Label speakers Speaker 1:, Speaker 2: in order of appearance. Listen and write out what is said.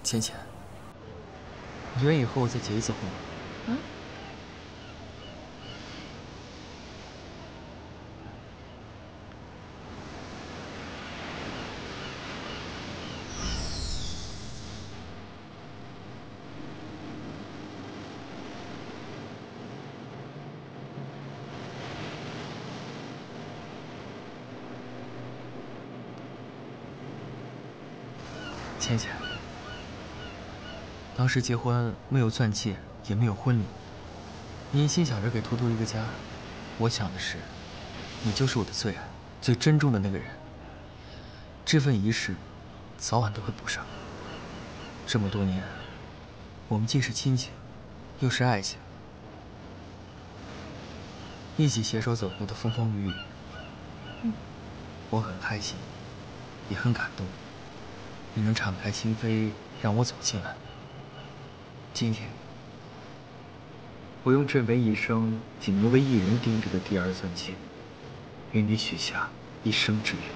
Speaker 1: 浅浅，你愿意和我再结一次婚吗？
Speaker 2: 嗯。
Speaker 1: 浅浅，当时结婚没有钻戒，也没有婚礼，你一心想着给图图一个家，我想的是，你就是我的最爱、最珍重的那个人。这份仪式，早晚都会补上。这么多年，我们既是亲情，又是爱情，一起携手走过的风风雨雨，我很开心，也很感动。你能敞开心扉让我走进来。今天，我用这枚一生仅能为一人盯着的第二钻戒，与你许下一生之约。